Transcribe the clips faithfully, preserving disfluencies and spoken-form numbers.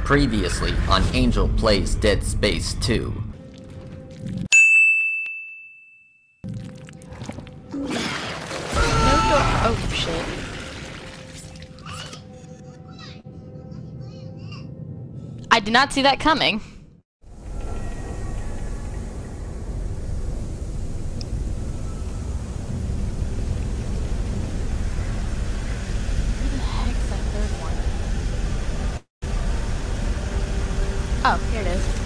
Previously on Angel Plays Dead Space two. No door. Oh shit. I did not see that coming. Where the heck's that third one? Oh, here it is.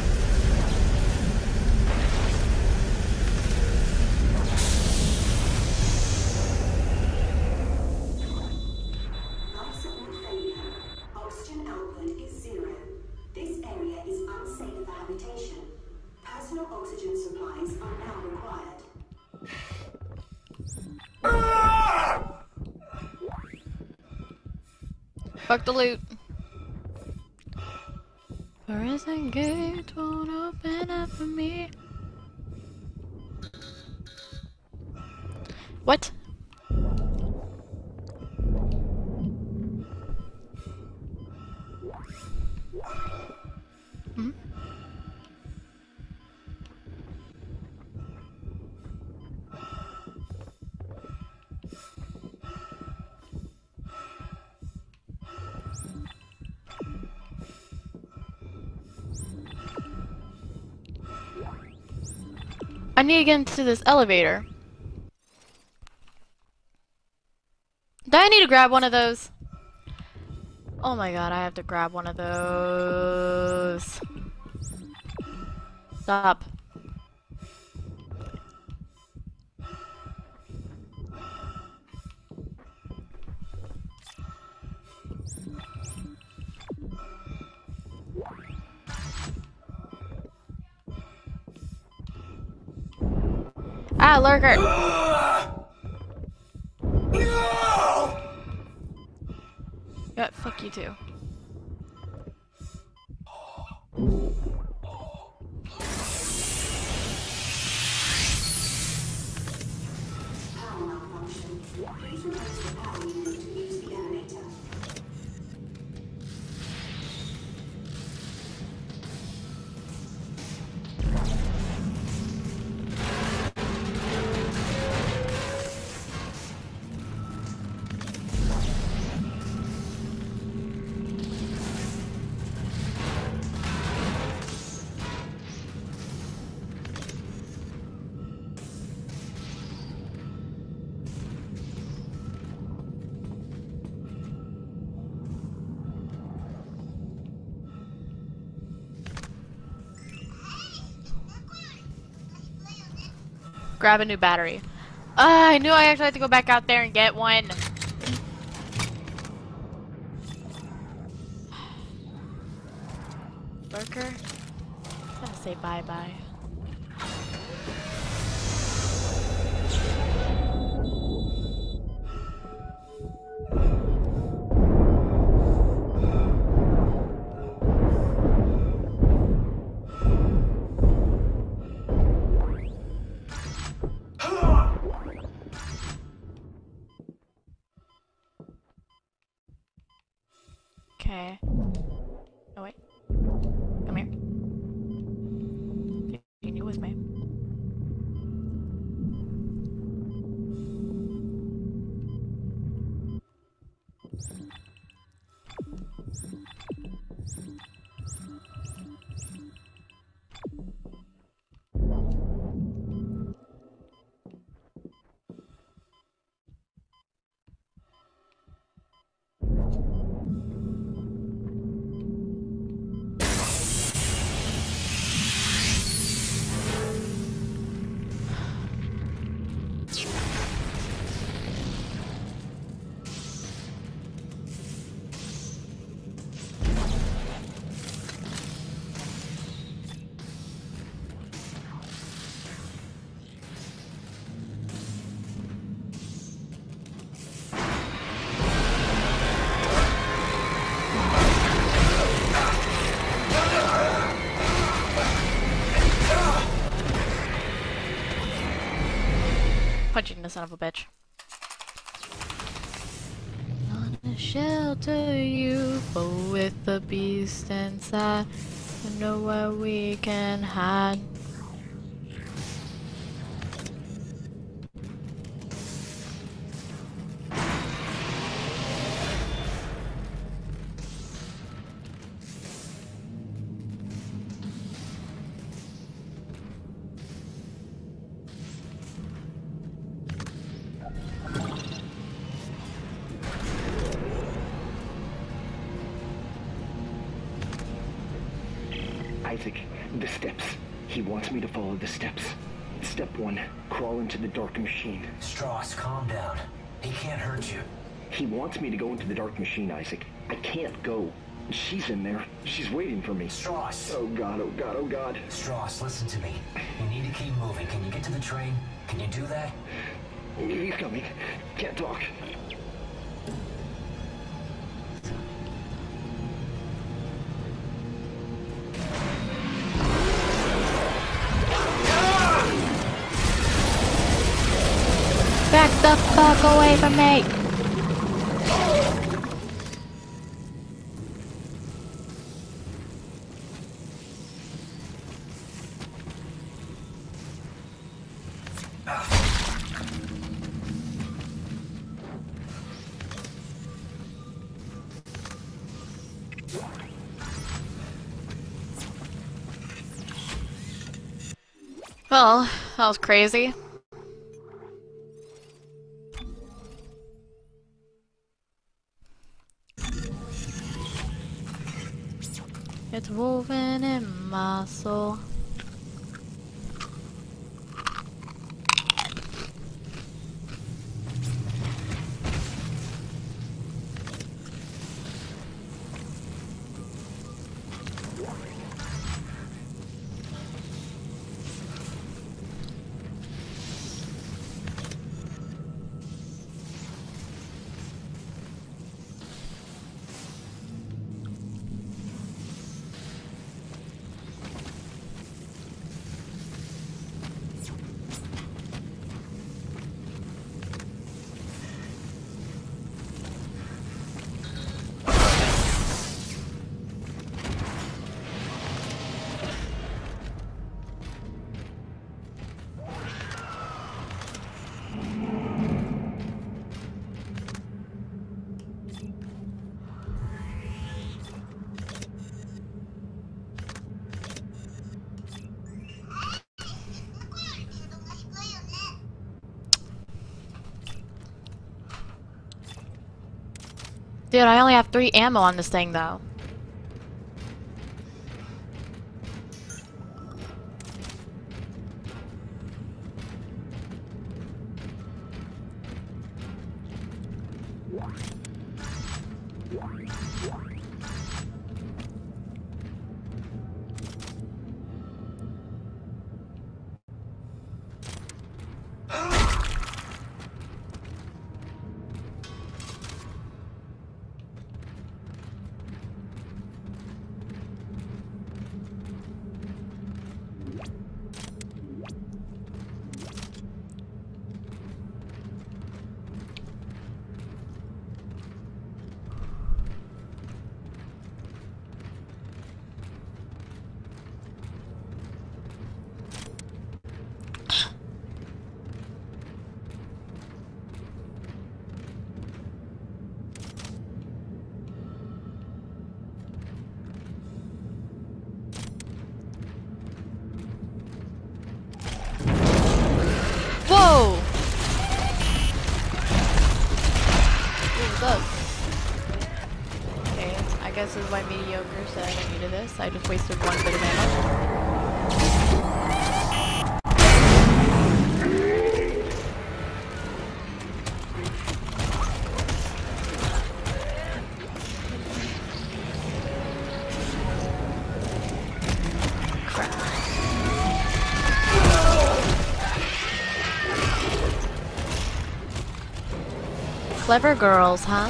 Life support failure. Oxygen output is zero. This area is unsafe for habitation. Personal oxygen supplies are now required. Fuck the loot. Prison gate won't open up for me. What? Hmm? I need to get into this elevator. Do I need to grab one of those? Oh my god, I have to grab one of those. Stop. Ah, lurker! Yeah, fuck you too. Power malfunction. Please replace the power unit to use the elevator. Grab a new battery. Uh, I knew I actually had to go back out there and get one. Lurker? I'm gonna say bye-bye. Okay. Oh wait. Come here. You with me. Punching the son of a bitch. Gonna shelter you but with the beast inside, we know where we can hide. Isaac, the steps. He wants me to follow the steps. Step one, crawl into the dark machine. Strauss, calm down. He can't hurt you. He wants me to go into the dark machine, Isaac. I can't go. She's in there. She's waiting for me. Strauss! Oh God, oh God, oh God. Strauss, listen to me. You need to keep moving. Can you get to the train? Can you do that? He's coming. Can't talk. Back the fuck away from me! Well, that was crazy. It's woven in my soul. Dude, I only have three ammo on this thing, though. Whoa! What was that? Okay, I guess this is why mediocre said I needed this. I just wasted one bit of ammo. Clever girls, huh?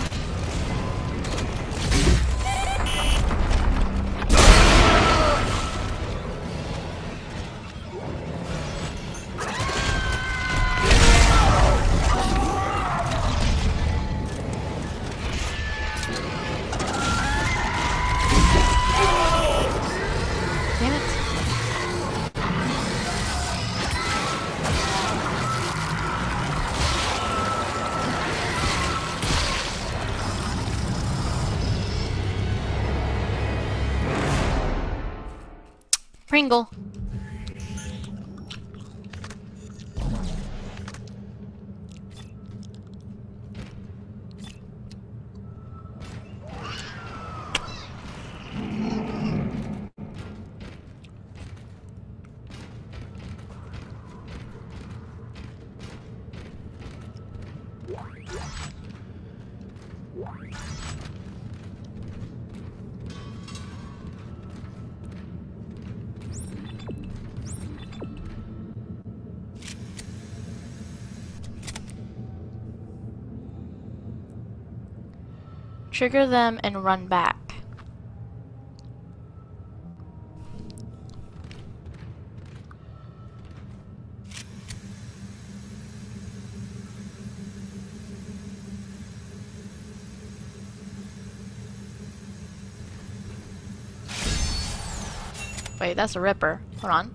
Pringle. Trigger them and run back. Wait, that's a Ripper. Hold on.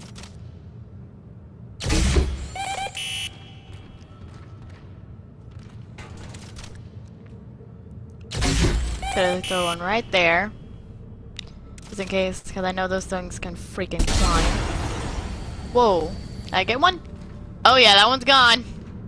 Gonna throw one right there. Just in case, because I know those things can freaking climb. Whoa. Did I get one? Oh yeah, that one's gone.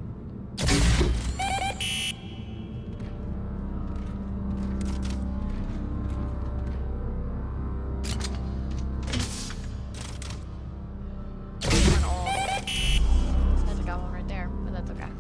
I got one right there, but that's okay.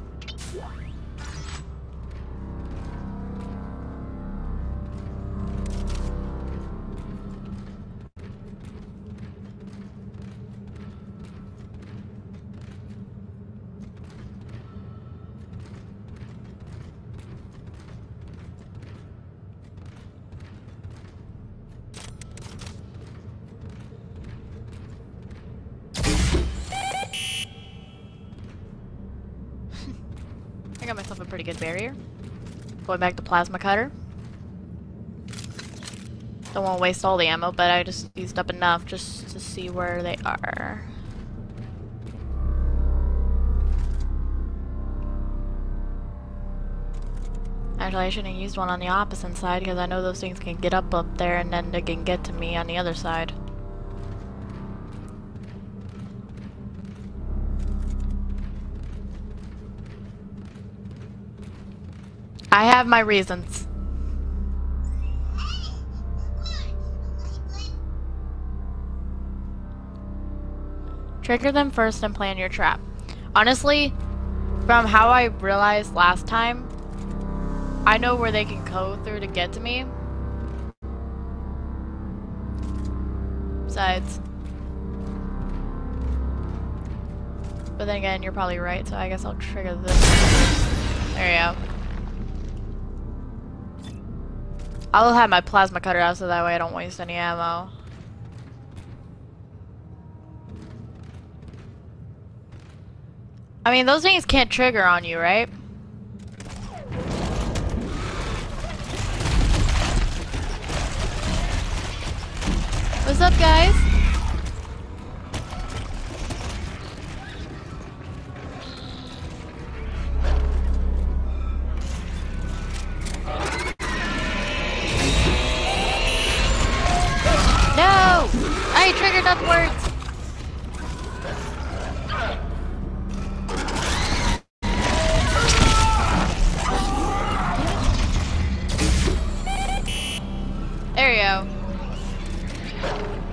I got myself a pretty good barrier. Going back to plasma cutter. Don't want to waste all the ammo, but I just used up enough just to see where they are. Actually, I shouldn't have used one on the opposite side because I know those things can get up up there and then they can get to me on the other side. I have my reasons. Trigger them first and plan your trap. Honestly, from how I realized last time, I know where they can go through to get to me. Besides. But then again, you're probably right, so I guess I'll trigger this. There you go. I'll have my plasma cutter out so that way I don't waste any ammo. I mean, those things can't trigger on you, right? What's up, guys? No! I triggered upwards! There you go.